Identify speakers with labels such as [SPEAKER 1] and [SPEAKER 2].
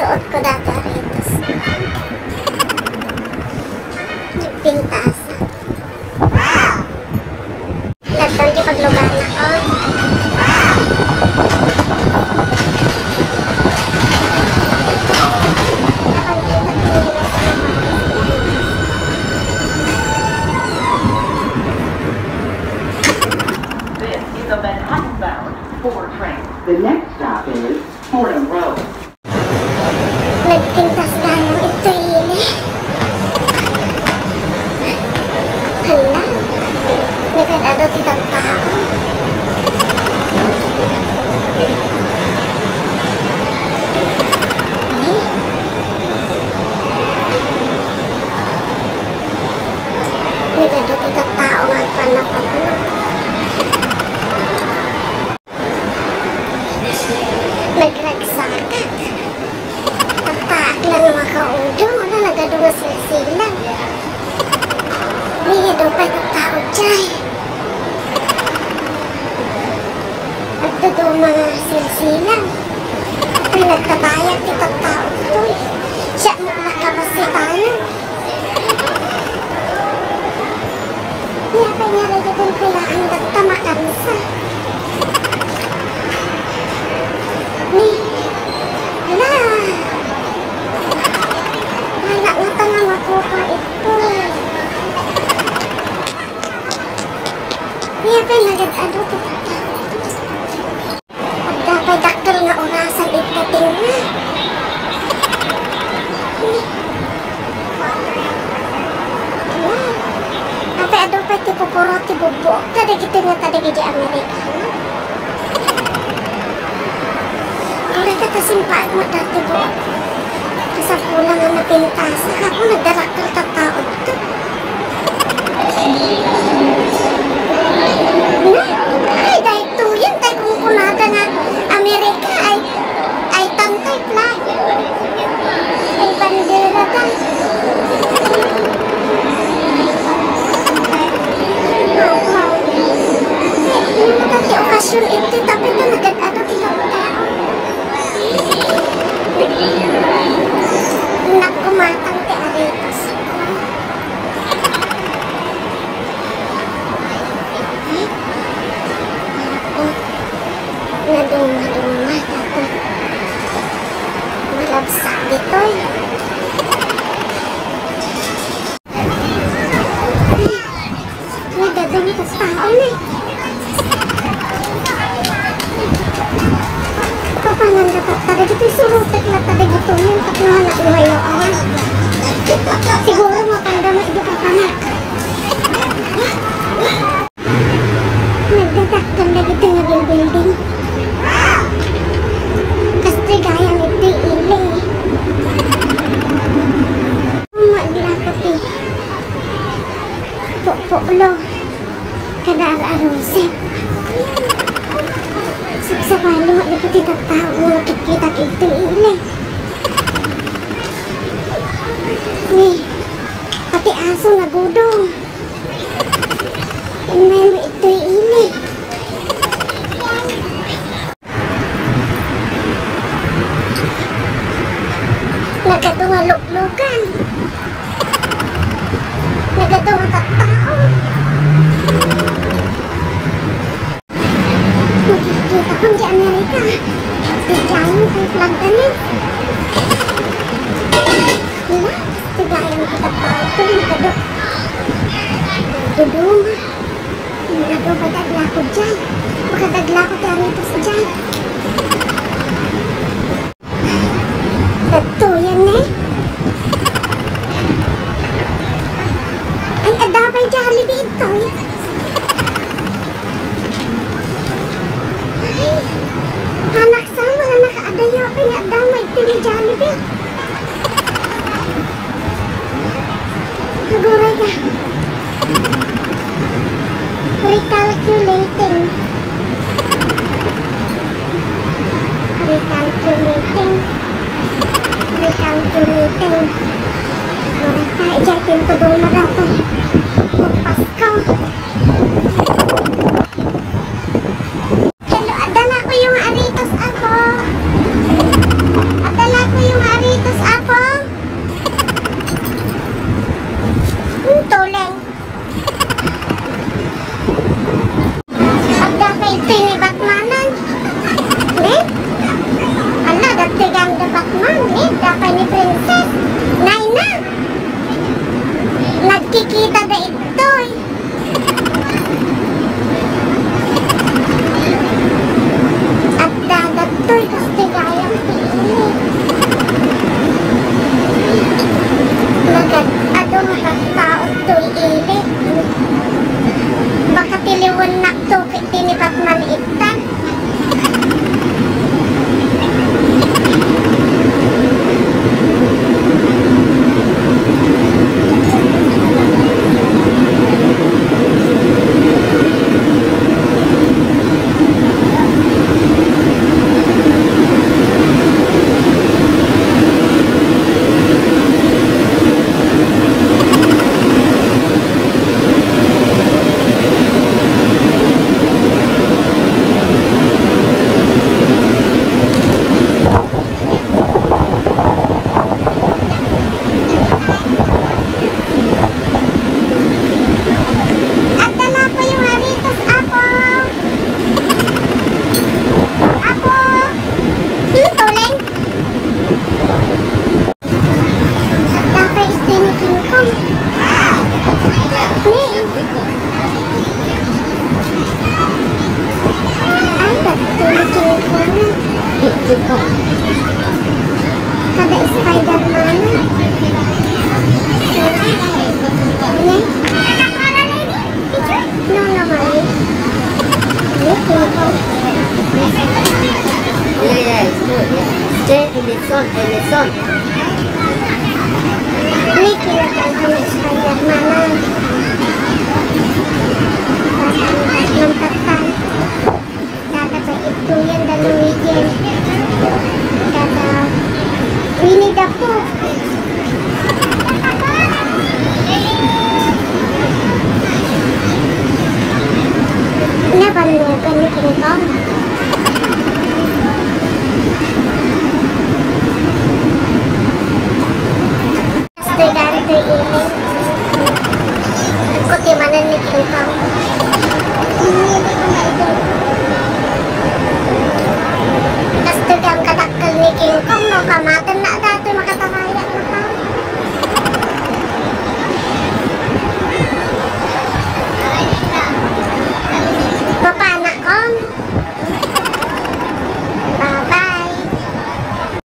[SPEAKER 1] suot ko dati rito. Pintasan. Nagtang di paglugan ako.
[SPEAKER 2] This is a Manhattan-bound 4 train. The next stop is Fordham Road.
[SPEAKER 1] Nagpintas na ng ito ini. Hala. Nagkadado titang tao. Nagkadado titang tao nga panapat mo. Nagragsakat. Tapaak lang mga kaudong. Wala nagadunga silsilang. Hindi daw pa itong tao dyan. At doon mga silsilang. Ay nagtabayag itong tao ito. Siya mo nakabasitanan. Niya pa niya rin itong kailangan nagtamakansa. Hala! Wala nga tangang ako pa ito. Niya pa nagad-ado ito. At dapat daktal nga orasan ito tingnan. Hala! Tapi ado pa iti pupuro ti bubok. Tadi kita nga tadi di Amerikano. Mereka tersimpan mo dati po. Sa pulang nga napintasa. Ako nagdarakal tatao ito. Ay, dahil tuyan. Dahil kung kunada nga Amerika ay tantay flag. Ay bandera ka. Yung dati okasyon ito. Tapi ito nagad-ado kitang tao. Nak kumatang ti aritas ko. Naduma-duma ako. Malabsak dito'y. Nagdadumi ka sa tao na eh. Papanan dapat tada dito surutek na tada dito yung taknahan at luhayoan. Siguro mapandama ito papanak. Nagdadaktan na dito nga building. Kasi gaya nito ili. Umaglakot eh. Puklo. Kadar-arusip. Sa palo, di ko titagtao mo nakikita ito ili. Nih, pati aso nagudong. May ito ili. Nagatunga luklukan. Nagatunga taktao. Kita pun di Amerika. Sejalan ke London. Ila, sejalan kita tahu tu kadok. Dudung. Kadok pada laku jam. Pada laku dari itu sejam. Betul ya nih. Ay ada apa yang jahali dito ya? Anak sama, anak ada yang apa ya damai tinggi Jollibee. Naguray ka. Recalculating. Ada Spider-Man. No, no, Mari.
[SPEAKER 3] Yeah, it's good. Yeah. Stay in the sun,
[SPEAKER 1] Ini kelihatan sama Spider-Man. Mantap kan? Kata itu yang dan weekend. Kata Winnie the Pooh. Ini apa nih bukan King Kong? Ganti ini. Ikut di mana nih King Kong? Ini di mana itu? Terus tegang kadakkel nih King Kong no kamatan na